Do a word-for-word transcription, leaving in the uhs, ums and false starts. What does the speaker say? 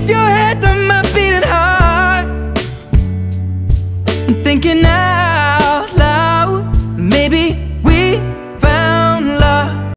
place your head on my beating heart. I'm thinking I